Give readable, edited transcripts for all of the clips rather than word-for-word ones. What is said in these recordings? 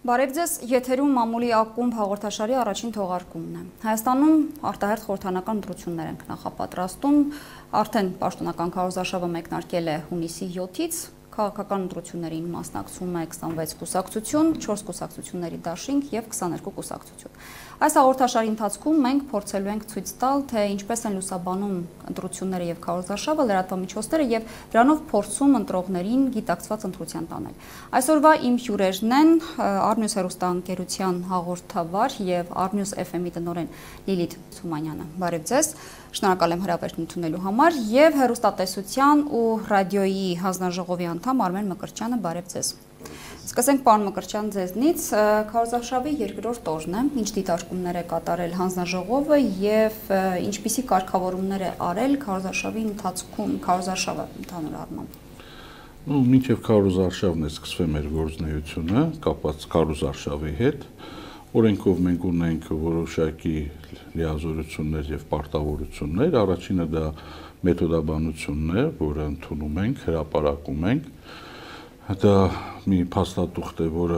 Բարև ձեզ, եթերում մամուլի ակումբ հաղորդաշարի առաջին թողարկումն է։ Հայաստանում արտահերթ խորհրդանական ընտրություններ են նախապատրաստում, արդեն պաշտոնական քարոզարշավը մեկնարկել է հունիսի 7-ից, քաղաքական ընտրություններին մասնակցում է 26 կուսակցություն, 4 կուսակցությունների դաշինք եւ 22 կուսակցություն։ Այս հաղորդաշարի ընթացքում մենք փորձելու ենք ցույց տալ, թե ինչպես են լուսաբանում ընտրությունները եւ քարոզարշավը, լրատվամիջոցները եւ դրանով փորձում ընտրողներին գիտակցված ընտրության տանել։ Այսօրվա իմ հյուրերն են Arnews հեռուստաընկերության հաղորդավար եւ Arnews FM-ի տնօրեն Լիլիթ Թումանյանը։ Բարև ձեզ։ Շնորհակալ եմ հրավերն ընդունելու համար եւ հեռուստատեսության ու ռադիոյի հանձնաժողովի անդամ Արմեն Մկրտչյանը, բարև ձեզ։ Սկսենք պարոն Մկրտչյան ձեզնից, քարոզարշավի երկրորդ օրն է, ինչ դիտարկումներ է կատարել հանձնաժողովը եւ ինչպիսի կարգավորումներ է արել քարոզարշավի ընթացքում, քարոզարշավը ընդհանուր առմամբ։ Մինչև քարոզարշավն է սկսվել մեր գործունեությունը կապված քարոզարշավի հետ, օրենքով մենք ունենք որոշակի լիազորություններ եւ պարտավորություններ, առաջինը դա մեթոդաբանությունն է, որը ընդունում ենք, հրապարակում ենք։ Դա մի փաստաթուղթ է, որը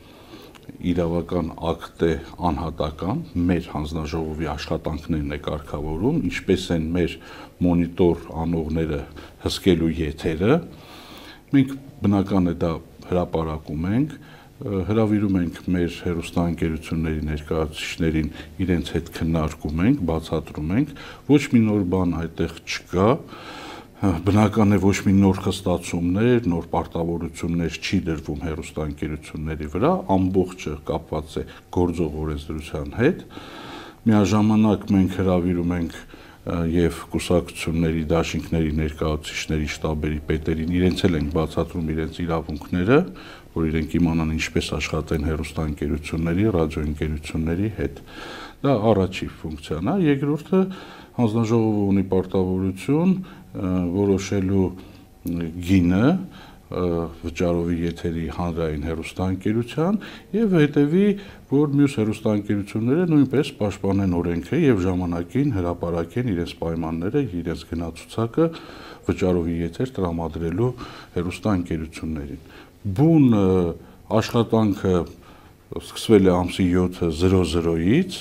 իրավական ակտ է անհատական, մեր հանձնաժողովի աշխատանքներն է կարգավորում, ինչպես են մեր մոնիտոր անողները հսկելու եթերը։ Մենք բնական է դա հրապարակում ենք, հրավիրում ենք մեր հեռուստաընկերությունների ներկայացուցիչներին, իրենց հետ քննարկում ենք, բացատրում ենք, ոչ մի նոր բան այդտեղ չկա։ Բնական է ոչ մի նոր խստացումներ, նոր պարտավորություններ չի դրվում հեռուստաընկերությունների վրա, ամբողջը կապված է գործող օրենսդրության հետ։ Միաժամանակ մենք հրավիրում ենք եւ կուսակցությունների, դաշինքների ներկայացուցիչների, շտաբերի պետերին, իրենց էլ ենք բացատրում իրենց իրավունքները, որ իրենք իմանան ինչպես աշխատեն հեռուստաընկերությունների, ռադիոընկերությունների հետ։ Դա առաջի ֆունկցիան է, երկրորդը հանձնաժողովը ունի պարտավորություն որոշելու գինը վճարովի եթերի հանրային հեռուստաընկերության եւ հետեւի, որ մյուս հեռուստաընկերությունները նույնպես պաշտպանեն օրենքը եւ ժամանակին հրապարակեն իրենց պայմանները, իրենց գնացուցակը վճարովի եթեր տրամադրելու հեռուստաընկերություններին։ Բուն աշխատանքը սկսվել է ամսի 7-00-ից։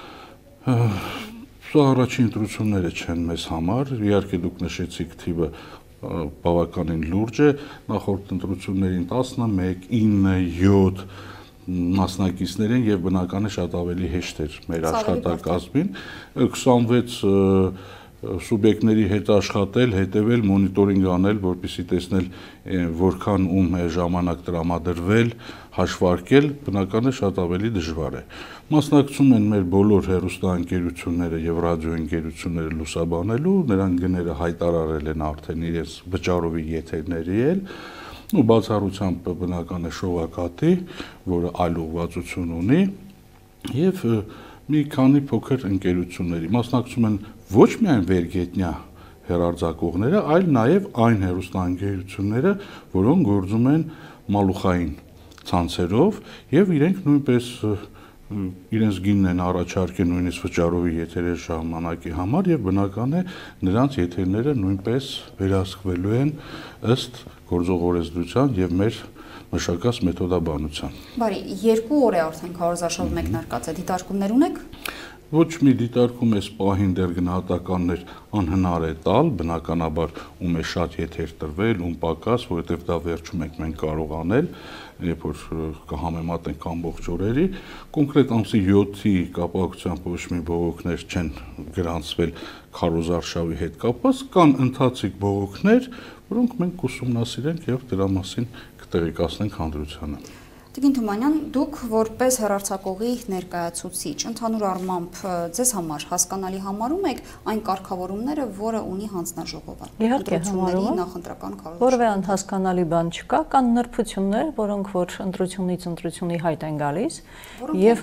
Սա առաջին ընտրությունները չեն մեզ համար, իհարկե դուք նշեցիք թիվը բավականին լուրջ է, նախորդ ընտրություններին 11, 9, 7 մասնակիցներ են եւ բնական է շատ ավելի հեշտ էր մեր աշխատակազմին, 26 սուբյեկտների հետ աշխատել, հետևել, մոնիտորինգ անել, որպեսզի տեսնել որքան ում է ժամանակ տրամադրվել, հաշվարկել, բնական է շատ ավելի դժվար է։ Մասնակցում են մեր բոլոր հեռուստաընկերությունները եւ ռադիոընկերությունները լուսաբանելու, նրանք գները հայտարարել են արդեն իրենց վճարովի եթերների էլ, ու բացառությամբ բնական է շողակաթի, որը այլ ուղղվածություն ունի, եւ մի քանի փոքր ընկերությունների մասնակցում են ոչ միայն վերգետնյա հեռարձակողները, այլ նաև այն հեռուստաընկերությունները, որոնք գործում են մալուխային ցանցերով եւ իրենք նույնպես իրենց գինն են առաջարկել նույնիսկ վճարովի եթերի ժամանակի համար եւ բնական է նրանց եթերները նույնպես վերահսկվելու են ըստ գործող օրենսդրության եւ մեր մշակած մեթոդաբանության։ Բարի, 2 օր է արդեն քարոզարշավը մեկնարկած է, դիտարկումներ ունեք։ Ոչ մի դիտարկում էս պահին դեռ գնահատականներ անհնար է տալ, բնականաբար ում է շատ եթեր տրվել, ում պակաս, որովհետև դա վերջում ենք մենք կարող անել, երբ որ կհամեմատենք ամբողջ օրերի, կոնկրետ ամսի 7-ի կապակցությամբ ոչ մի բողոքներ չեն գրանցվել քարոզարշավի հետ կապված, կան ընթացիկ բողոքներ, որոնք մենք կուսումնասիրենք եւ դրա մասին կտեղեկացնենք հանրությանը։ Տիկին Թումանյան, դուք որպես հեռարձակողի ներկայացուցիչ, ընդհանուր առմամբ ձեզ համար հասկանալի համարում եք այն կարգավորումները, որը ունի հանձնաժողովը։ Իհարկե համարում եմ, նախընտրական քարոզարշավ։ Որևէ անհասկանալի բան չկա, կան նրբություններ, որոնք որ ընտրությունից ընտրությունի հայտ են գալիս, եւ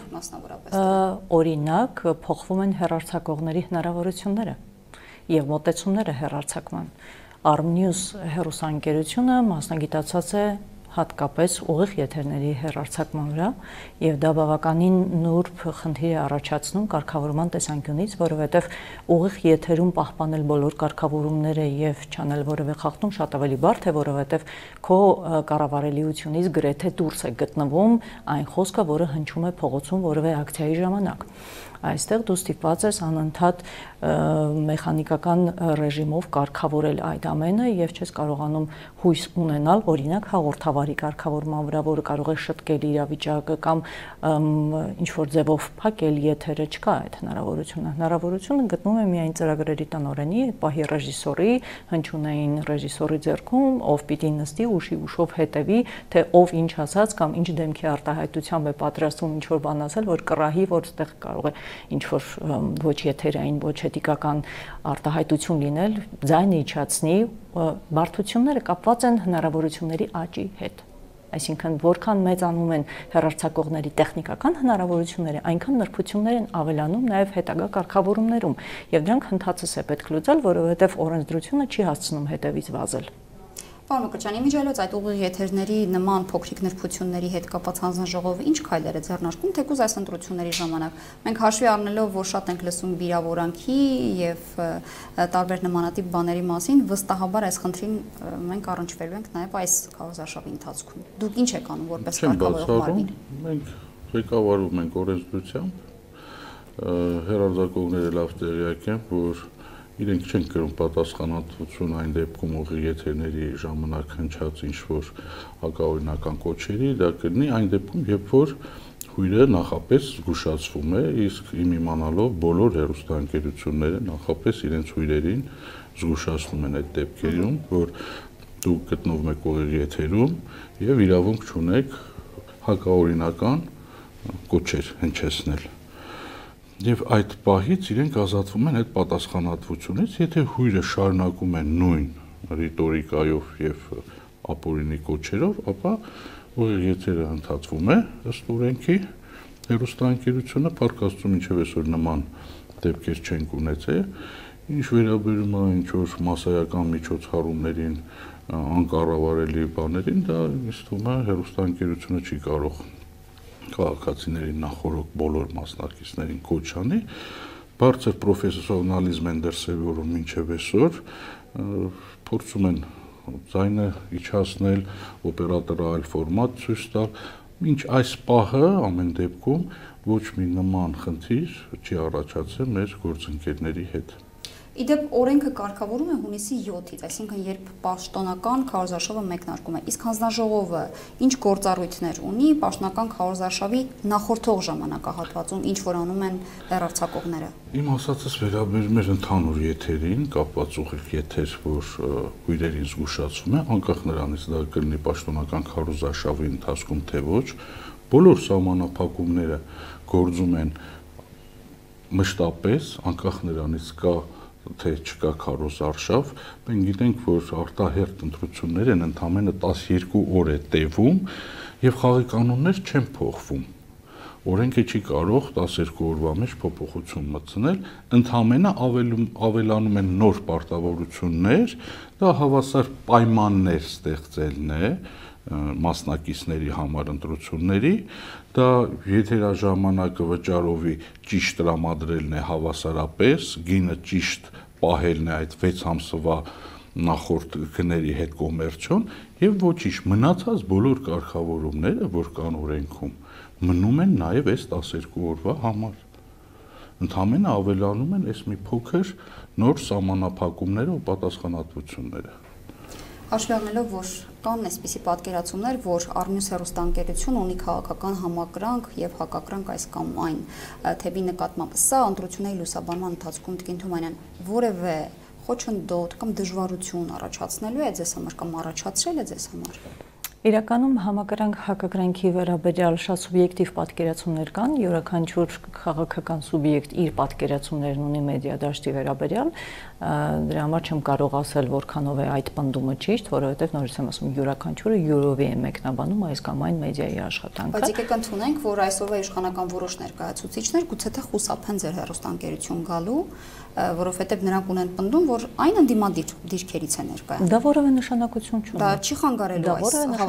օրինակ փոխվում են հեռարձակողների հնարավորությունները եւ մոտեցումները հեռարձակման։ Arnews հեռուստաընկերությունը մասնագիտացած է հատկապես ուղիղ եթերների հեռարձակման վրա, եւ դա բավականին նուրբ խնդիր է առաջացնում կարգավորման տեսանկյունից, որովհետեւ ուղիղ եթերում պահպանել բոլոր կարգավորումները եւ չանել որևէ խախտում շատ ավելի բարդ է, որովհետեւ քո կառավարելիությունից գրեթե դուրս է գտնվում այն խոսքը, որը հնչում է փողոցում որևէ ակցիայի ժամանակ։ Այստեղ դու ստիպված ես անընդհատ մեխանիկական ռեժիմով կարգավորել այդ ամենը եւ չես կարողանում հույս ունենալ, օրինակ հաղորդավարի կարգավորման վրա, որը կարող է շտկել իրավիճակը կամ ինչ որ ձևով փակել եթերը, չկա այդ հնարավորությունը։ Հնարավորությունը գտնվում է միայն ծրագրերի տնօրենի, այդ պահի ռեժիսորի, հնչյունային ռեժիսորի ձեռքում, ով պիտի նստի ուշով հետևի, թե ով ինչ ասած կամ ինչ դեմքի արտահայտությամբ է պատրաստվում ինչ որ բան ասել, որ կռահի, որ այդտեղ կարող է ինչ որ ոչ եթերային, ոչ էթիկական արտահայտություն լինել, ձայնը իջացնի, բարդությունները կապված են հնարավորությունների աճի հետ։ Այսինքն, որքան մեծանում են հեռարձակողների տեխնիկական հնարավորությունները, այնքան նրբություններ են ավելանում նաև հետագա կարգավորումներում, եւ դրանք հնդածս է պետք լուծել, որովհետեւ օրենսդրությունը չի հասցնում հետևից վազել։ Պարոն Մկրտչյան, իմիջիայլոց այդ ուղիղ եթերների նման փոքրիկ նրբությունների հետ կապված հանձնաժողովը ինչ քայլեր է ձեռնարկում, թեկուզ այս ընտրությունների ժամանակ։ Մենք հաշվի առնելով, որ շատ ենք լսում վիրավորանքի եւ տարբեր նմանատիպ բաների մասին, վստահաբար այս խնդրին մենք առնչվելու ենք նաեւ այս քարոզարշավի ընթացքում։ Դուք ինչ եք անում որպես կարգավորող մարմին։ Մենք ղեկավարում ենք օրենսդրությամբ, հեռարձակողները լավ տեղյակ են, որ իրենք չեն կրում պատասխանատվություն այն դեպքում ուղիղ եթերների ժամանակ հնչած ինչ-որ հակաօրինական կոչերի, դա կլինի այն դեպքում, երբ որ հյուրը նախապես զգուշացվում է, իսկ իմ իմանալով բոլոր հեռուստաընկերությունները նախապես իրենց հյուրերին զգուշացնում են այդ դեպքերում, որ դուք գտնվում եք ուղիղ եթերում եւ իրավունք չունեք հակաօրինական կոչեր հնչեցնել։ Եվ այդ պահից իրենք ազատվում են այդ պատասխանատվությունից, եթե հյուրը շարունակում է նույն ռիտորիկայով եւ ապօրինի կոչերով, ապա ուղիղ եթերը ընդհատվում է ըստ օրենքի, հեռուստաընկերությունը փառք Աստծո մինչև այսօր նման դեպքեր չենք ունեցել, ինչ վերաբերում է ինչ որ մասսայական միջոցառումներին, անկառավարելի բաներին, դա ինձ թվում է հեռուստաընկերությունը չի կարող քաղաքացիների նախորդ բոլոր մասնակիցներին կոչանի, բարձր պրոֆեսիոնալիզմ են դրսևորում մինչև այսօր, փորձում են ձայնը իջացնել, օպերատորը այլ ֆորմատ ցույց տալ, մինչ այս պահը ամեն դեպքում ոչ մի նման խնդիր չի առաջացել մեր գործընկերների հետ։ Իդեպ օրենքը կարգավորում է հունիսի 7-ից, այսինքն երբ պաշտոնական քարոզարշավը մեկնարկում է, իսկ հանձնաժողովը ինչ գործառույթներ ունի պաշտոնական քարոզարշավի նախորդող ժամանակահատվածում, ինչ որ անում են հեռարձակողները։ Իմ ասածս վերաբերում է ընդհանուր եթերին, կապված ուղիղ եթեր, որ հյուրերին զգուշացում է, անկախ նրանից դա կլինի պաշտոնական քարոզարշավի ընթացքում թե ոչ, բոլոր սահմանափակումները գործում են մշտապես, անկախ նրանից կա թե չկա քարոզարշավ, մենք գիտենք, որ արտահերթ ընտրություններ են ընդամենը 12 օր է տևում եւ խաղի կանոններ չեն փոխվում։ Օրենքը չի կարող 12 օրվա մեջ փոփոխություն մտցնել, ընդամենը ավելանում են նոր պարտավորություններ, դա հավասար պայմաններ ստեղծելն է մասնակիցների համար ընտրությունների, դա եթերաժամանակը վճարովի ճիշտ տրամադրելն է հավասարապես, գինը ճիշտ պահելն է այդ 6 ամսվա նախորդ գների հետ կոմերցիոն եւ ոչինչ, մնացած բոլոր կարգավորումները, որ կան օրենքում, մնում են նաեւ այս 12 օրվա համար։ Ընդամենը ավելանում են այս մի փոքր նոր սահմանափակումները ու պատասխանատվությունները։ Հաշվի առնելով, որ կան այսպիսի պատկերացումներ, որ Արմյուս հեռուստաընկերություն ունի քաղաքական համակրանք եւ հակակրանք այս կամ այն թեպի նկատմամբ, սա ընտրությունների լուսաբանման ընթացքում Տիկին Թումանյան որևէ խոչընդոտ կամ դժվարություն առաջացնելու է ձեզ համար կամ առաջացրել է ձեզ համար։ Իրականում համակրանք հակակրանքի վերաբերյալ շատ սուբյեկտիվ պատկերացումներ կան, յուրաքանչյուր քաղաքական սուբյեկտ իր պատկերացումներն ունի մեդիա դաշտի վերաբերյալ, դրա համար չեմ կարող ասել որքանով է այդ պնդումը ճիշտ, որովհետև նորից եմ ասում, յուրաքանչյուրը յուրովի է մեկնաբանում այս կամ այն մեդիայի աշխատանքը։ Բայց եկեք ընդունենք, որ այսօրվա իշխանական որոշ ներկայացուցիչներ գուցե թե խուսափեն ձեր հեռուստաընկերություն գալու, որովհետև նրանք ունեն պնդում, որ այն ընդդիմադիր դիրքերից է ներկայանում։ Դա որևէ նշանակություն չունի։ Դա չի խանգարելու այս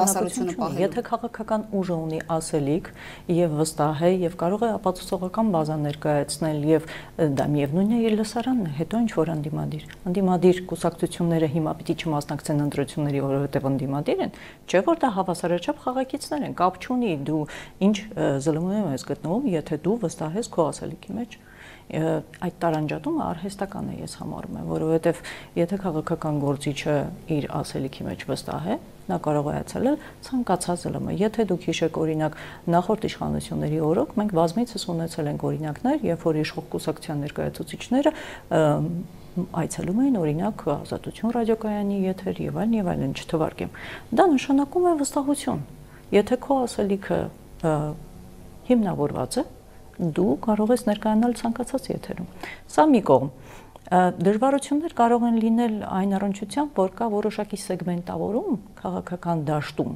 նշանակություն չունի։ Եթե քաղաքական ուժը ունի ասելիք եւ վստահ է եւ կարող է ապացուցողական բազա ներկայացնել եւ դա միևնույն է իր լսարանն է, հետո ինչ որ անդիմադիր կուսակցությունները հիմա պիտի չմասնակցեն ընտրությունների, որովհետեւ անդիմադիր են, չէ՞ որ դա հավասարաչափ խաղակիցներ են, կապ չունի դու ինչ ԶԼՄ-ում ես գտնվում, եթե դու վստահ ես քո ասելիքի մեջ։ Այդ տարանջատումը արհեստական է, ես համարում եմ, որովհետև եթե քաղաքական գործիչը իր ասելիքի մեջ վստահ է, նա կարող է այցելել ցանկացած ԶԼՄ։ Եթե դուք հիշեք, օրինակ, նախորդ իշխանությունների օրոք մենք բազմիցս ունեցել ենք օրինակներ, երբ որ իշխող կուսակցության ներկայացուցիչները այցելում էին, օրինակ, Ազատություն ռադիոկայանի եթեր եւ այլն, չթվարկեմ։ Դա նշանակում է վստահություն։ Եթե քո ասելիքը հիմնավորված է, դու կարող ես ներկայանալ ցանկացած եթերում։ Սա մի կողմ։ Դժվարություններ կարող են լինել այն առնչությամբ, որ կա որոշակի սեգմենտավորում քաղաքական դաշտում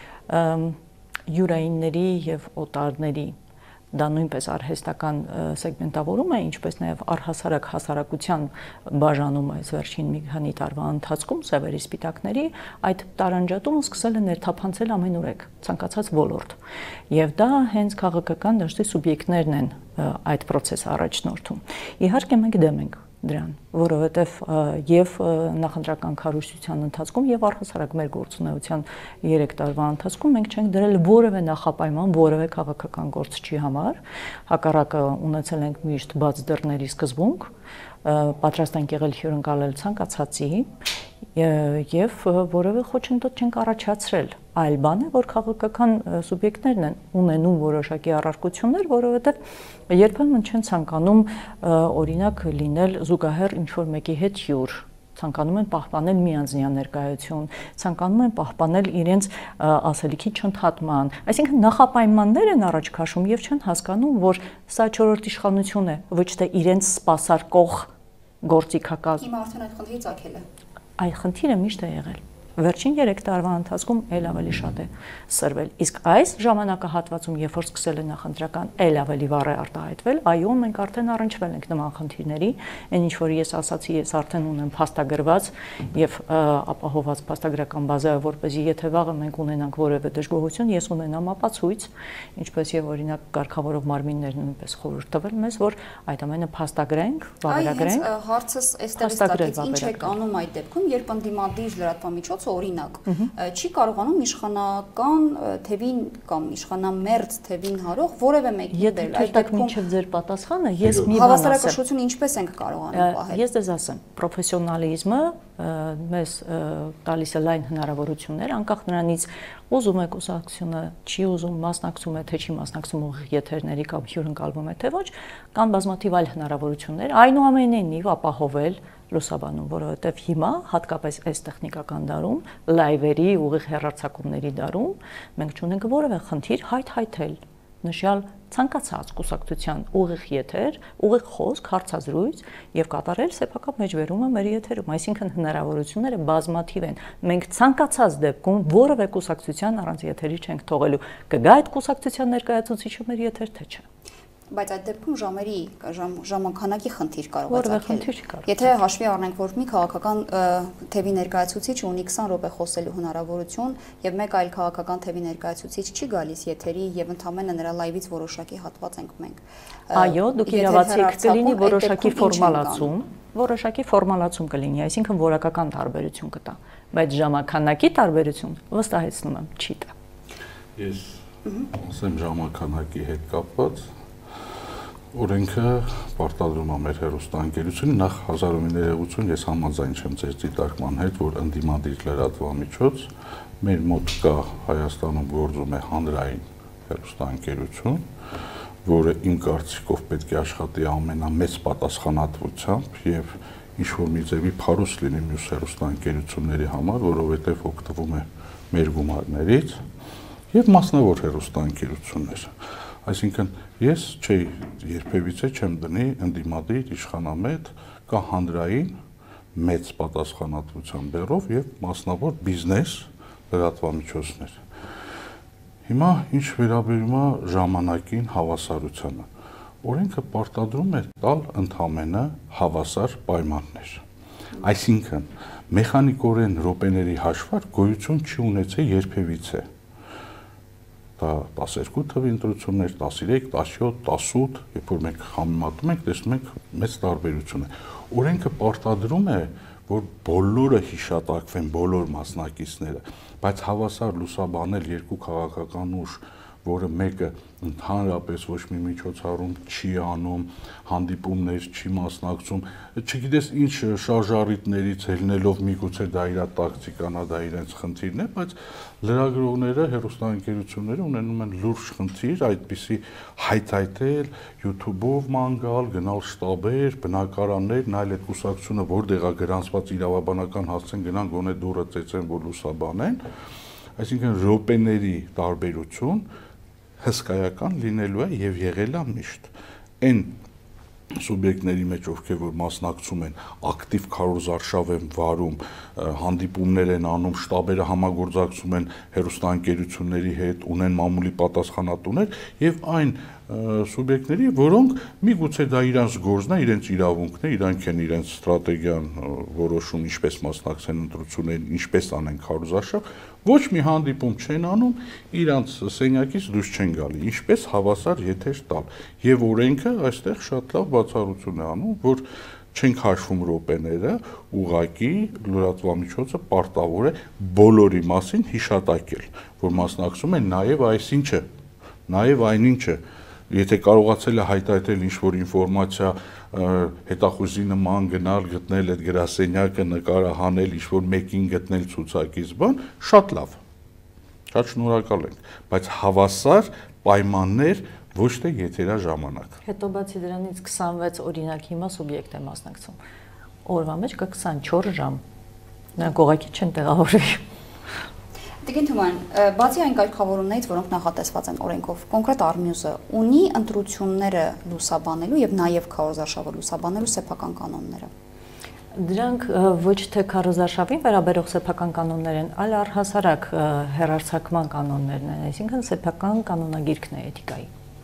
յուրայինների եւ օտարների, դա նույնպես արհեստական սեգմենտավորում է, ինչպես նաեւ առհասարակ հասարակության բաժանում այս վերջին մի քանի տարվա ընթացքում սևերի սպիտակների այդ տարանջատումը սկսել է ներթափանցել ամենուրեք, ցանկացած ոլորտ։ Եվ դա հենց քաղաքական դաշտի սուբյեկտներն են այդ process-ը առաջնորդում։ Իհարկե մենք դեմ ենք դրան, որովհետև եւ նախընտրական քարոզչության ընթացքում եւ առհասարակ մեր գործունեության 3 տարվա ընթացքում մենք չենք դրել որևէ նախապայման որևէ քաղաքական գործչի համար, հակառակը ունեցել ենք միշտ բաց դռների սկզբունք, պատրաստ ենք եղել հյուրընկալել ցանկացածի եւ որևէ խոչընդոտ չենք առաջացրել։ Այլ բան է, որ քաղաքական սուբյեկտներն են ունենում որոշակի առարկություններ, որովհետև երբեմն չեն ցանկանում օրինակ լինել զուգահեռ ինչ-որ մեկի հետ հյուր, ցանկանում են պահպանել միանձնյա ներկայություն, ցանկանում են պահպանել իրենց ասելիքի չընդհատման, այսինքն նախապայմաններ են առաջ քաշում եւ չեն հասկանում, որ սա 4-րդ իշխանություն է, ոչ թե իրենց սպասարկող գործիքակազմ։ Հիմա արդեն այդ խնդիրը ցակել է։ Այդ խնդիրը միշտ է եղել։ Վերջին 3 տարվա ընթացքում ել ավելի շատ է սրվել։ Իսկ այս ժամանակահատվածում, երբ որ սկսել է նախընտրական, ել ավելի վառ է արտահայտվել, այո, մենք արդեն առնչվել ենք նման խնդիրների, այն ինչ որ ես ասացի, ես արդեն ունեմ փաստագրված եւ ապահովված փաստագրական բազա, որպեսզի եթե վաղը մենք ունենանք որևէ դժգոհություն, ես ունենամ ապացույց, ինչպես եւ օրինակ կարգավորող մարմիններն նույնպես խորհուրդ տվել մեզ, որ այդ ամենը փաստագրենք, վավերագրենք։ Հարցս այստեղից ստացվեց, ինչ է անում այդ դեպքում, երբ ընդդիմադիր լրատվամիջոցը օրինակ չի կարողանում իշխանական թևին կամ իշխանամերձ թևին հարող որևէ մեկին դել։ Եթե դուք մինչև ձեր պատասխանը, ես մի բան ասեմ։ Հավասարակշռությունը ինչպես ենք կարողանում պահել։ Ես դες ասեմ, պրոֆեսիոնալիզմը մեզ տալիս է լայն հնարավորություններ, անկախ նրանից ուզում է կուսակցությունը, չի ուզում, մասնակցում է, թե չի մասնակցում ուղիղ եթերների կամ հյուրընկալվում է, թե ոչ, կան բազմաթիվ այլ հնարավորություններ, այնուամենայնիվ ապահովել լուսաբանում, որովհետև հիմա հատկապես այս տեխնիկական դարում, լայվերի, ուղիղ հեռարձակումների դարում, մենք չունենք որևէ խնդիր հայթայթել նշյալ ցանկացած կուսակցության ուղիղ եթեր, ուղիղ խոսք, հարցազրույց եւ կատարել սեփական մեջբերումը մեր եթերում, այսինքն հնարավորությունները բազմաթիվ են։ Մենք ցանկացած դեպքում որևէ կուսակցության առանց եթերի չենք թողելու։ Կգա այդ կուսակցության ներկայացուցիչը մեր եթեր, թե չէ։ Բայց այդ դեպքում ժամանականակի խնդիր կարող է ցակել։ Եթե հաշվի առնենք, որ մի քաղաքական թևի ներկայացուցիչ ունի 20 րոպե խոսելու հնարավորություն եւ մեկ այլ քաղաքական թևի ներկայացուցիչ չի գալիս եթերի եւ ընդամենը նրա լայվից որոշակի հատված ենք մենք։ Այո, դուք իրավացիք կլինի որոշակի ֆորմալացում կլինի, այսինքն որակական տարբերություն կտա, բայց ժամանականակի տարբերություն վստահեցնում եմ չի տա։ Ես ասեմ ժամանականակի հետ կապված օրենքը պարտադրում է մեր հեռուստաընկերությունը նախ 1980 ես համաձայն չեմ ձեր դիտարկման հետ, որ ընդդիմադիր լրատվամիջոց մեր մոտ կա Հայաստանում գործում է հանրային հեռուստաընկերություն, որը իմ կարծիքով պետք է աշխատի ամենամեծ պատասխանատվությամբ եւ ինչ որ մի ձևի փարոս լինի մյուս հեռուստաընկերությունների համար, որովհետեւ օգտվում է մեր գումարներից եւ մասնավոր հեռուստաընկերություններ։ Այսինքն ես երբևիցե չեմ դնի ընդդիմադիր իշխանամետ կա հանրային մեծ պատասխանատվության բեռով եւ մասնավոր բիզնես լրատվամիջոցներ։ Հիմա ինչ վերաբերում է ժամանակին հավասարությանը, օրենքը պարտադրում է տալ ընդամենը հավասար պայմաններ։ Այսինքն մեխանիկորեն րոպեների հաշվար գոյություն չի ունեցել երբևիցե։ Դա 12 թվի ընտրություններ, 13, 17, 18, երբ որ մենք համեմատում ենք, տեսնում ենք մեծ տարբերություն է։ Օրենքը պարտադրում է, որ բոլորը հիշատակվեն, բոլոր մասնակիցները, բայց հավասար լուսաբանել երկու քաղաքական ուժ, որը մեկը ընդհանրապես ոչ մի միջոցառում չի անում, հանդիպումներ չի մասնակցում, չգիտես ինչ շարժառիթներից ելնելով միգուցե դա իր տակտիկան է, դա իրենց խնդիրն է, բայց լրագրողները, հեռուստաընկերությունները ունենում են լուրջ խնդիր այդպիսի հայթայթել, YouTube-ով ման գալ, գնալ շտաբեր, բնակարաններ, նայել այդ կուսակցությունը որտեղ է գրանցված իրավաբանական հասցեն գնան գոնե դուռը ծեծեն, որ լուսաբանեն, այսինքն րոպեների տարբերություն հսկայական լինելու է եւ եղել է միշտ։ Այն սուբյեկտների մեջ, ովքեր որ մասնակցում են, ակտիվ քարոզարշավ են վարում, հանդիպումներ են անում, շտաբերը համագործակցում են հեռուստաընկերությունների հետ, ունեն մամուլի պատասխանատուներ եւ այն սուբյեկտների, որոնք միգուցե դա իրենց գործն է, իրենց իրավունքն է, իրանք են իրենց ստրատեգիան որոշում, ինչպես մասնակցեն ընտրություններին, ինչպես անեն քարոզարշավ, ոչ մի հանդիպում չեն անում, իրանց սենյակից դուրս չեն գալի, ինչպես հավասար եթեր տալ։ Եվ օրենքը այստեղ շատ լավ բացառություն է անում, որ չենք հաշվում րոպեները, ուղղակի լրատվամիջոցը պարտավոր է բոլորի մասին հիշատակել, որ մասնակցում են նաև այսինչը, նաև այնինչը, եթե կարողացել է հայտարարել ինչ-որ ինֆորմացիա հետախուզի նման գնալ, գտնել այդ գրասենյակը, նկարահանել, ինչ-որ մեկին գտնել ցուցակից բան, շատ լավ, շատ շնորհակալ ենք, բայց հավասար պայմաններ ոչ թե եթերաժամանակ։ Հետո բացի դրանից 26 օրինակ հիմա սուբյեկտ է մասնակցում։ Օրվա մեջ կա 24 ժամ։ Նրանք ուղղակի չեն տեղավորվի։ Տիկին Թուման, բացի այն կարգավորումներից, որոնք նախատեսված են օրենքով, կոնկրետ Արմյուզը ունի ընտրությունները լուսաբանելու եւ նաեւ քարոզարշավը լուսաբանելու սեփական կանոնները։ Դրանք ոչ թե քարոզարշավին վերաբերող սեփական կանոններ են, այլ առհասարակ հեռարձակման կանոններն են, այսինքն սեփական կանոնագիրքն է էթիկայի,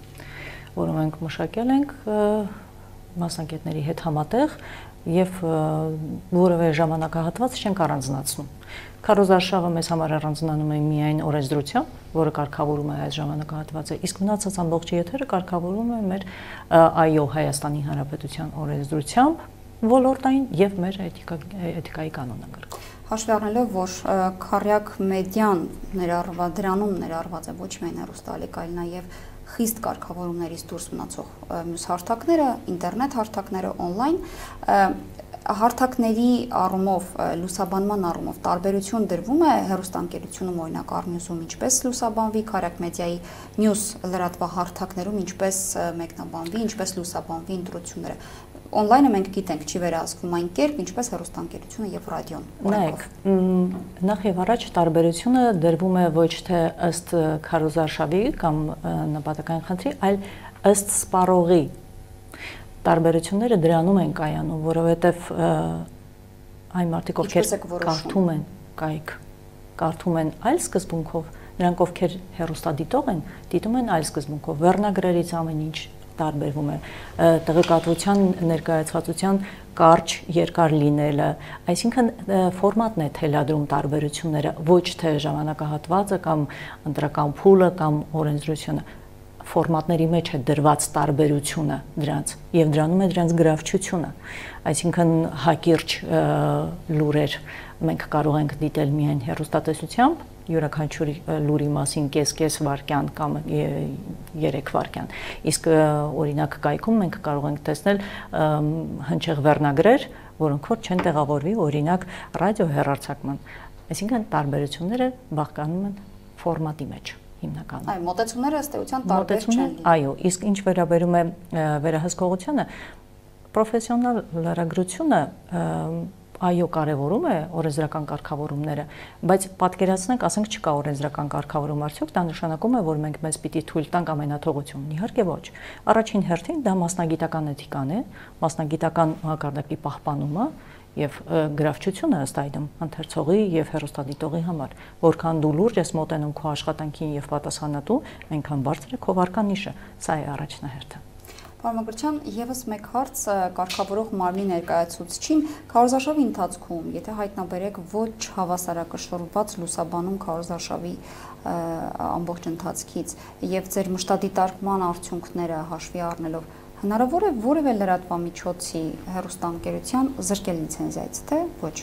որը մենք մշակել ենք մասնագետների հետ համատեղ եւ որևէ ժամանակահատված չենք առանձնացնում։ Քարոզարշավը մեզ համար առանձնանում է միայն օրենսդրությամբ, որը կարգավորում է այս ժամանակահատվածը, իսկ մնացած ամբողջ եթերը կարգավորում է մեր ԱՅՈ Հայաստանի Հանրապետության օրենսդրությամբ, ոլորտային եւ մեր էթիկայի կանոնագիրքում։ Հաշվի առնելով, որ քարյակ մեդիան դրանում ներառված է ոչ միայն հեռուստալիք, այլ նաեւ խիստ կարգավորումներից դուրս մնացող մյուս հարթակները, ինտերնետ հարթակները, on-line, հարթակների առումով, լուսաբանման առումով տարբերություն դրվում է հեռուստաընկերությունում, օրինակ Արմյուզում ինչպես լուսաբանվի, քարյակ մեդիայի մյուս լրատվահարթակներում ինչպես մեկնաբանվի, ինչպես լուսաբանվի ընտրությունները։ On-line-ը մենք գիտենք, չի վերահսկվում այն կերպ, ինչպես հեռուստաընկերությունը եւ ռադիոն։ Նայեք, նախ եւ առաջ տարբերությունը դրվում է ոչ թե ըստ քարոզարշավի կամ նպատակային խնդրի, այլ ըստ սպառողի։ Տարբերությունները դրանում են կայանում, որովհետեւ այն մարդիկ, ովքեր կարդում են կայք, կարդում են այլ սկզբունքով, նրանք ովքեր հեռուստադիտող են, դիտում են այլ սկզբունքով, վերնագրերից ամեն ինչ տարբերվում է, տեղեկատվության ներկայացվածության կարճ երկար լինելը, այսինքն ֆորմատն է թելադրում տարբերությունները, ոչ թե ժամանակահատվածը կամ ընտրական փուլը կամ օրենսդրությունը, ֆորմատների մեջ է դրված տարբերությունը դրանց եւ դրանում է դրանց գրավչությունը, այսինքն հակիրճ լուրեր մենք կարող ենք դիտել միայն հեռուստատեսությամբ, յուրաքանչյուր լուրի մասին կես վայրկյան կամ 3 վայրկյան, իսկ օրինակ կայքում մենք կարող ենք տեսնել հնչեղ վերնագրեր, որոնք որ չեն տեղավորվի օրինակ ռադիո հեռարձակման, այսինքն տարբերությունները բաղկանում են ֆորմատի մեջ հիմնականում։ Այո, մոտեցումները ըստ էության տարբեր չեն։ Այո, իսկ ինչ վերաբերում է վերահսկողությանը, պրոֆեսիոնալ լրագրությունը այո կարևորում է օրենսդրական կարգավորումները, բայց պատկերացնենք, ասենք չկա օրենսդրական կարգավորում արդյոք, դա նշանակում է, որ մենք մեզ պիտի թույլ տանք ամենաթողությունն, իհարկե ոչ։ Առաջին հերթին դա մասնագիտական էթիկան է, մասնագիտական մակարդակի պահպանումը եւ գրավչությունը ըստ այդմ ընթերցողի եւ հեռուստադիտողի համար, որքան դու լուրջ ես մոտենում քո աշխատանքին եւ պատասխանատու, այնքան բարձր է քո վարկանիշը, սա է առաջնահերթը։ Պարոն Մկրտչյան, եւս մեկ հարց կարգավորող մարմնի ներկայացուցչին քարոզարշավի ընթացքում, եթե հայտնաբերեք ոչ հավասարակշռված լուսաբանում քարոզարշավի ամբողջ ընթացքից եւ ձեր մշտադիտարկման արդյունքները հաշվի առնելով, հնարավոր է որևէ լրատվամիջոցի հեռուստաընկերության զրկել լիցենզիայից, թե ոչ։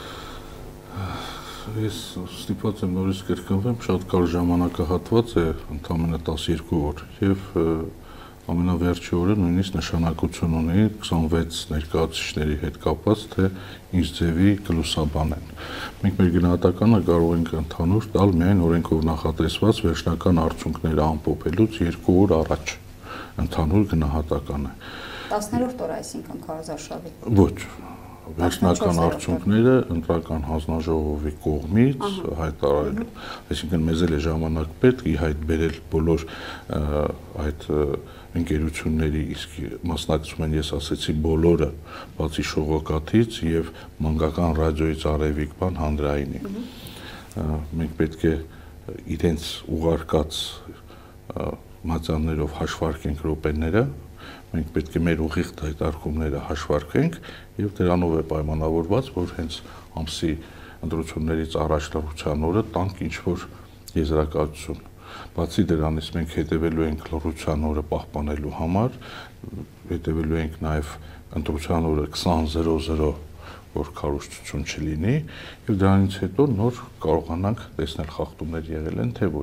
Ես ստիպված եմ նորից կրկնվեմ, շատ կարճ ժամանակահատված է, ընդամենը 12 օր, եւ ամենավերջի օրը նույնիսկ նշանակություն ունի 26 ներկայացուցիչների հետ կապված, թե ինչ ձևի կլուսաբանեն։ Մենք մեր գնահատականը կարող ենք ընդհանուր տալ միայն օրենքով նախատեսված վերջնական արդյունքները ամփոփելուց 2 օր առաջ։ Ընդհանուր գնահատականը։ 10-րդ օրը, այսինքն քարոզարշավի։ Ոչ։ Վերջնական արդյունքները ընտրական հանձնաժողովի կողմից հայտարարելու, այսինքն մեզ էլ է ժամանակ պետք ի հայտ բերել բոլոր այդ ընկերությունների, իսկ մասնակցում են, ես ասեցի, բոլորը, բացի Շողոկաթից եւ Մանկական ռադիոյից Արևիկ բան հանրայինի։ Մենք պետք է իրենց ուղարկած մատյաններով հաշվարկենք րոպեները, մենք պետք է մեր ուղիղ հայտարարումները հաշվարկենք եւ դրանով է պայմանավորված, որ հենց ամսի ընտրություններից առաջ լրության օրը տանք ինչ-որ եզրակացություն։ Բացի դրանից մենք հետևելու ենք լրության օրը պահպանելու համար, հետևելու ենք նաեւ ընտրության օրը 20:00 որ քարոզչություն չլինի եւ դրանից հետո նոր կարողանանք տեսնել խախտումներ եղել են թե ոչ։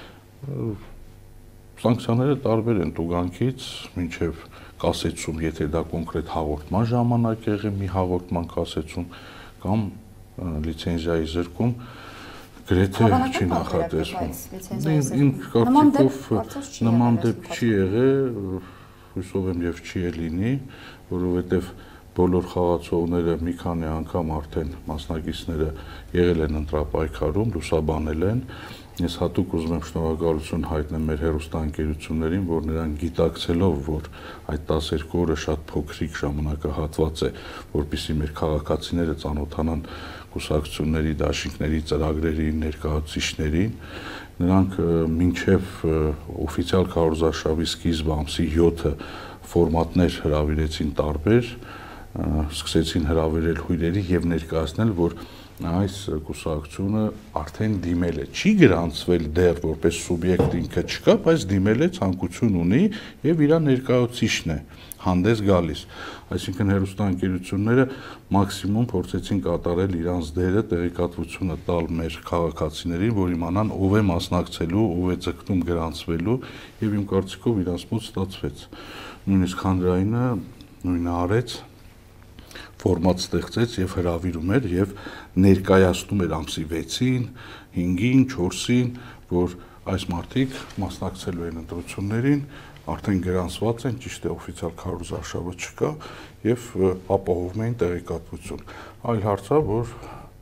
Սանկցիաները տարբեր են տուգանքից մինչև կասեցում, եթե դա կոնկրետ հաղորդման ժամանակ եղի, մի հաղորդման կասեցում կամ լիցենզիայի զրկում գրեթե չի նախատեսվում։ Իմ կարծիքով նման դեպք չի եղել, հույսով եմ եւ չի լինի, որովհետեւ բոլոր խաղացողները մի քանի անգամ արդեն մասնակիցները եղել են ընտրապայքարում, լուսաբանել են։ Ես հատուկ ուզում եմ շնորհակալություն հայտնել մեր հեռուստաընկերություններին, որ նրանք գիտակցելով, որ այդ 12 օրը շատ փոքրիկ ժամանակահատված է, որպեսզի մեր քաղաքացիները ծանոթանան կուսակցությունների, դաշինքների, ծրագրերի ներկայացուցիչներին, նրանք մինչև օֆիցիալ քարոզարշավի սկիզբը ամսի 7-ը ֆորմատներ հրավիրեցին տարբեր, սկսեցին հրավիրել հյուրերի եւ ներկայացնել, որ այս կուսակցությունը արդեն դիմել է, չի գրանցվել դեռ որպես սուբյեկտ ինքը չկա, բայց դիմել է, ցանկություն ունի եւ իր ներկայացուցիչն է հանդես գալիս։ Այսինքն հեռուստաընկերությունները մաքսիմում փորձեցին կատարել իրանց դերը, տեղեկատվությունը տալ մեր քաղաքացիներին, որ իմանան ով է մասնակցելու, ով է ձգտում գրանցվելու եւ իմ կարծիքով իրանց մոտ ստացվեց։ Նույնիսկ հանրայինը նույնը արեց, ֆորմատ ստեղծեց եւ հրավիրում էր եւ ներկայացնում էր ամսի 6-ին, 5-ին, 4-ին, որ այս մարդիկ մասնակցելու են ընտրություններին, արդեն գրանցված են, ճիշտ է, օֆիցիալ քարոզարշավը չկա եւ ապահովում են տեղեկատվություն։ Այլ հարց է, որ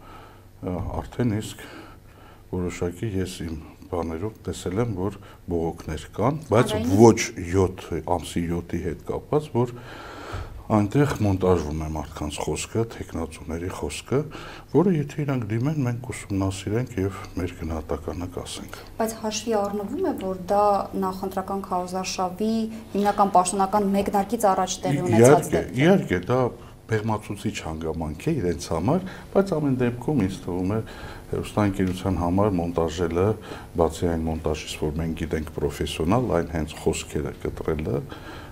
արդեն իսկ որոշակի ես իմ բաներով տեսել եմ, որ բողոքներ կան, բայց ոչ 7 ամսի 7-ի հետ կապված, որ այնտեղ մոնտաժվում է մարդկանց խոսքը, տեխնացուների խոսքը, որը եթե իրանք դիմեն, մենք ուսումնասիրենք եւ մեր գնահատականը կասենք։ Բայց հաշվի առնվում է, որ դա նախընտրական քարոզարշավի հիմնական պաշտոնական մեկնարկից առաջ տեղի ունեցած դեպք է։ Իհարկե, դա բեղմացուցիչ հանգամանք է իրենց համար, բայց ամեն դեպքում ինձ թվում է հեռուստաընկերության համար մոնտաժելը, բացի այն մոնտաժից, որ մենք գիտենք պրոֆեսիոնալ, այն հենց խոսքերը կտրելը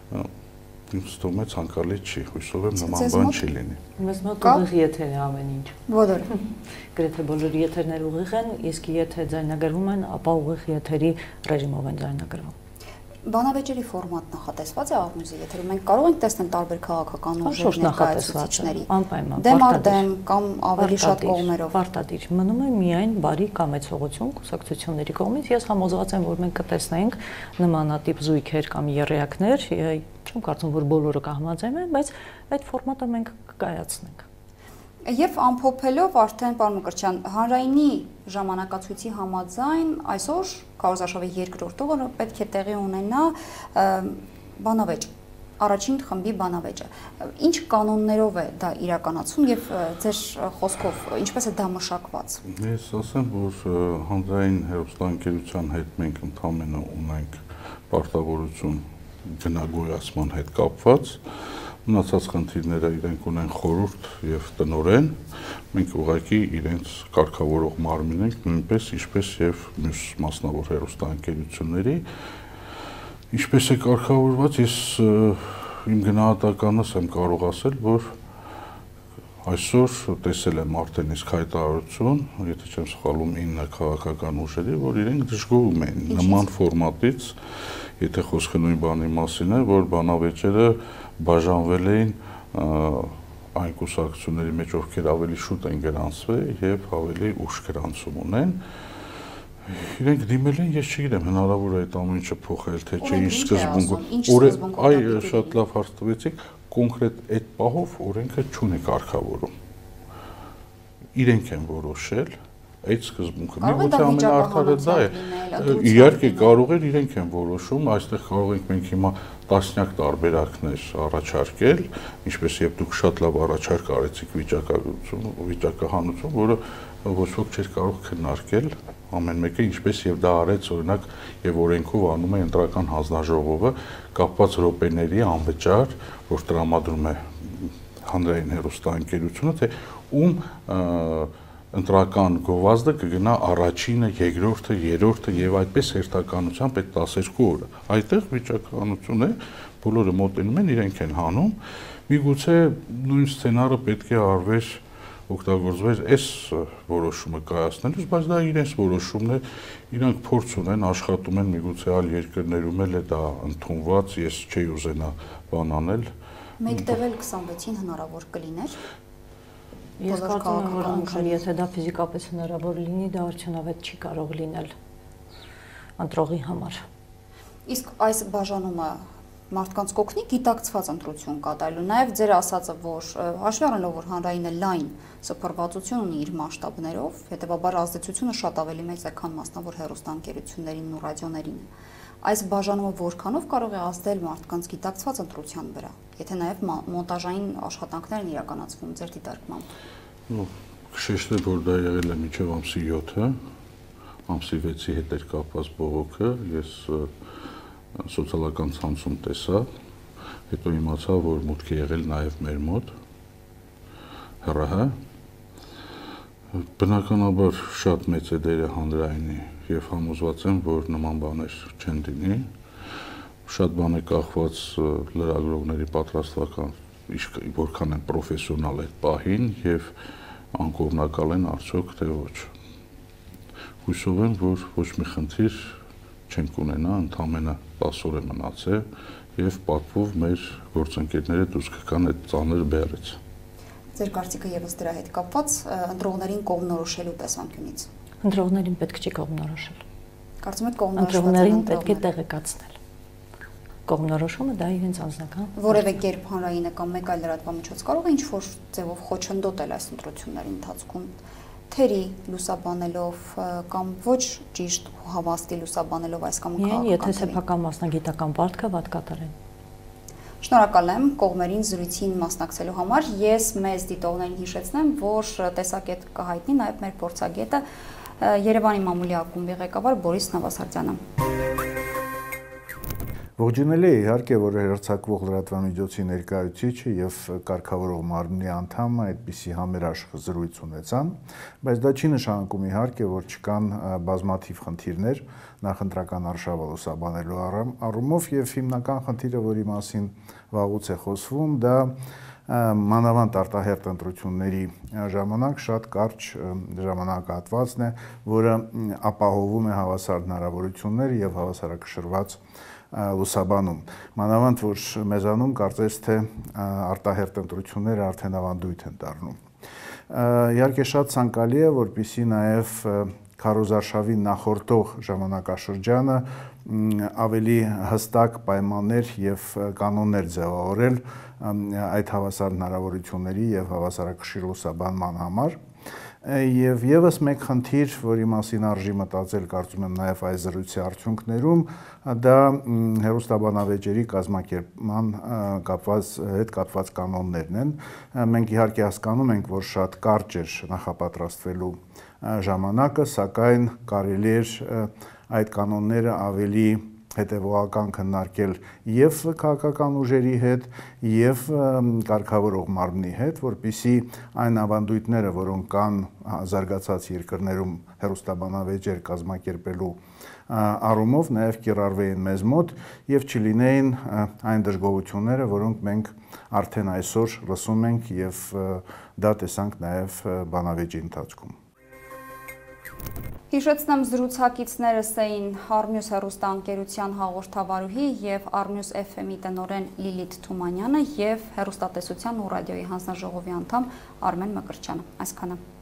ինձ թվում է ցանկալի չի, հույսով եմ նման բան չի լինի։ Մեզ մոտ ուղիղ եթեր է ամեն ինչ։ Բոլորը։ Գրեթե բոլոր եթերները ուղիղ են, իսկ եթե ձայնագրվում են, ապա ուղիղ եթերի ռեժիմով են ձայնագրվում։ Բանավեճերի ֆորմատ նախատեսված է աղմուզի եթերում։ Մենք կարող ենք տեսնել տարբեր քաղաքական ուժերի ներկայացուցիչների անպայման դեմ առ դեմ կամ ավելի շատ կողմերով։ Պարտադիր մնում է միայն բարի կամեցողություն կուսակցությունների կողմից։ Ես համոզված եմ, որ մենք կտեսնենք նմանատիպ զույգեր կամ եռյակներ, չեմ կարծում, որ բոլորը կհամաձայնեն, բայց այդ ֆորմատը մենք կկայացնենք։ Եվ ամփոփելով արդեն պարոն Մկրտչյան, հանրայինի ժամանակացույցի համաձայն այսօր քարոզարշավի երկրորդ օրը պետք է տեղի ունենա բանավեճ, առաջին խմբի բանավեճը։ Ինչ կանոններով է դա իրականացում եւ ձեր խոսքով ինչպես է դա մշակված։ Ես ասեմ, որ հանրային հեռուստաընկերության հետ մենք ընդհանրապես ունենք պարտավորություն գնագոյացման հետ կապված, մնացած խնդիրները իրենք ունեն խորհուրդ եւ տնօրեն, մենք ուղղակի իրենց կարգավորող մարմին ենք, նույնպես ինչպես եւ մյուս մասնավոր հեռուստաընկերությունների, ինչպես է կարգավորված, ես իմ գնահատականս եմ կարող ասել, որ այսօր տեսել եմ արդեն իսկ հայտարարություն, եթե չեմ սխալվում 9 քաղաքական ուժերի, որ իրենք դժգոհում են նման ֆորմատից, եթե խոսքը նույն բանի մասին է, որ բանավեճերը բաժանվել էին այն կուսակցությունների մեջ, ովքեր ավելի շուտ են գրանցվել եւ ավելի ուշ գրանցում ունեն։ Իրենք դիմել են, ես չգիտեմ, հնարավոր է այդ ամեն ինչը փոխել, թե չէ, ինչ սկզբունքով։ Այ շատ լավ հարց տվեցիք, կոնկրետ այդ պահով օրենքը չունի կարգավորում։ Իրենք են որոշել այդ սկզբունքը։ Միգուցե ամենաարդարը դա է։ Իհարկե կարող են իրենք են որոշում, այստեղ կարող ենք մենք հիմա տասնյակ տարբերակներ առաջարկել, ինչպես եւ դուք շատ լավ առաջարկ արեցիք վիճակահանություն, որը ոչ ոք չէր կարող քննարկել ամեն մեկը, ինչպես եւ դա արեց օրինակ եւ օրենքով անում է ընտրական հանձնաժողովը կապված րոպեների անվճար, որ տրամադրում է հանրային հեռուստաընկերությունը, թե ում ընտրական գովազդը կգնա առաջինը, երկրորդը, երրորդը եւ այդպես հերթականությամբ այդ 12 օրը։ Այդտեղ վիճակահանություն է, բոլորը մոտենում են, իրենք են հանում։ Միգուցե նույն սցենարը պետք է արվեր օգտագործվեր այս որոշումը կայացնելուց, բայց դա իրենց որոշումն է, իրանք փորձ ունեն, աշխատում են, միգուցե այլ երկրներում էլ է դա ընդունված, ես չէի ուզենա բան անել։ Մեկտեղել 26-ին հնարավոր կլիներ։ Ես կարծում եմ, որ անգամ եթե դա ֆիզիկապես հնարավոր լինի, դա արդյունավետ չի կարող լինել ընտրողի համար։ Իսկ այս բաժանումը մարդկանց կօգնի գիտակցված ընտրություն կատարելու, նաև ձեր ասածը, որ հաշվի առնելով, որ հանրայինը լայն սփռվածություն ունի իր մասշտաբներով, հետևաբար ազդեցությունը շատ ավելի մեծ է, քան մասնավոր հեռուստաընկերություններին ու ռադիոներին։ Այս բաժանումը որքանով կարող է ազդել մարդկանց գիտակցված ընտրության վրա, եթե նաև մոնտաժային աշխատանքներ են իրականացվում ձեր դիտարկմամբ։ Շեշտել, որ դա եղել է մինչև ամսի 7-ը, ամսի 6-ի հետ էր կապված բողոքը, ես սոցիալական ցանցում տեսա, հետո իմացա, որ մուտք է եղել նաև մեր մոտ, ՀՌՀ, բնականաբար շատ մեծ է դերը հանրայինի եւ համոզված եմ, որ նման բաներ չեն լինի, շատ բան է կախված լրագրողների պատրաստական, որքան են պրոֆեսիոնալ այդ պահին եւ անկողմնակալ են արդյոք թե ոչ։ Հույսով եմ, որ ոչ մի խնդիր չենք ունենա, ընդամենը 10 օր է մնացել եւ պատվով մեր գործընկերները դուրս կգան այդ ծանր բեռից։ Ձեր կարծիքը եւս դրա հետ կապված ընտրողներին կողմնորոշելու տեսանկյունից։ Ընտրողներին պետք չի կողմնորոշել։ Կարծում եք կողմնորոշել ընտրողներին պետք է տեղեկացնել։ Կողմնորոշումը դա իրենց անձնական։ Որևէ կերպ հանրայինը կամ մեկ այլ լրատվամիջոց կարող է ինչ-որ ձևով խոչընդոտել այս ընտրությունների ընթացքում, թերի լուսաբանելով կամ ոչ ճիշտ հավաստի լուսաբանելով այս կամ քաղաքական։ Եթե սեփական մասնագիտական պարտքը վատ կատարեն։ Շնորհակալ եմ կողմերին զրույցին մասնակցելու համար։ Ես մեզ դիտողներին հիշեցնեմ, որ տեսակետ կհայտնի նաև մեր փորձագետը Երևանի մամուլի ակումբի ղեկավար Բորիս Նավասարդյանը։ Ողջունելի է իհարկե, որ հեռարձակվող լրատվամիջոցի ներկայացուցիչը եւ կարգավորող մարմնի անդամը այդպիսի համերաշխ զրույց ունեցան, բայց դա չի նշանակում իհարկե, որ չկան բազմաթիվ խնդիրներ նախընտրական արշավը լուսաբանելու առումով եւ հիմնական խնդիրը, որի մասին վաղուց է խոսվում, դա մանավանդ արտահերթ ընտրությունների ժամանակ շատ կարճ ժամանակահատվածն է, որը ապահովում է հավասար հնարավորություններ եւ հավասարակշռված լուսաբանում։ Մանավանդ, որ մեզանում կարծես թե արտահերթ ընտրությունները արդեն ավանդույթ են դառնում։ Իհարկե շատ ցանկալի է, որպեսզի նաև քարոզարշավի նախորդող ժամանակաշրջանը ավելի հստակ պայմաններ եւ կանոններ ձևավորել այդ հավասար հնարավորությունների եւ հավասարակշիռ լուսաբանման համար։ Եվ եւս մեկ խնդիր, որի մասին արժի մտածել, կարծում եմ նաև այս զրույցի արդյունքներում, դա հեռուստաբանավեճերի կազմակերպման հետ կապված կանոններն են։ Մենք իհարկե հասկանում ենք, որ շատ կարճ էր նախապատրաստվելու ժամանակը, սակայն կարելի էր այդ կանոնները ավելի հետևողական քննարկել եւ քաղաքական ուժերի հետ եւ կարգավորող մարմնի հետ, որպիսի այն ավանդույթները, որոնք կան զարգացած երկրներում հեռուստաբանավեճեր կազմակերպելու առումով, նաեւ կիրառվեին մեզ մոտ եւ չլինեին այն դժգոհությունները, որոնք մենք արդեն այսօր լսում ենք եւ դա տեսանք նաեւ բանավեճի ընթացքում։ Հիշեցնեմ, զրուցակիցներս էին Արմյուս հեռուստաընկերության հաղորդավարուհի եւ Արմյուս FM-ի տնօրեն Լիլիթ Թումանյանը եւ հեռուստատեսության ու ռադիոյի հանձնաժողովի անդամ Արմեն Մկրտչյանը։ Այսքանը։